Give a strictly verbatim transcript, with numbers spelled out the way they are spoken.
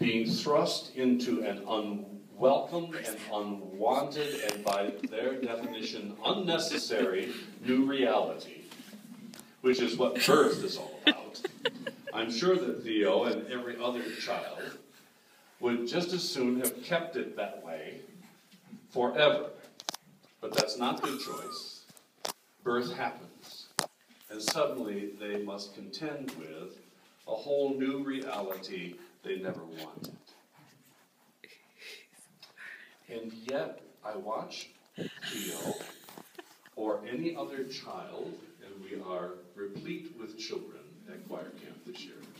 being thrust into an unwelcome and unwanted and by their definition unnecessary new reality, which is what birth is all about. I'm sure that Theo and every other child would just as soon have kept it that way forever. But that's not their choice. Birth happens. And suddenly they must contend with a whole new reality they never wanted. And yet I watch Theo or any other child, and we are replete with children at choir camp this year.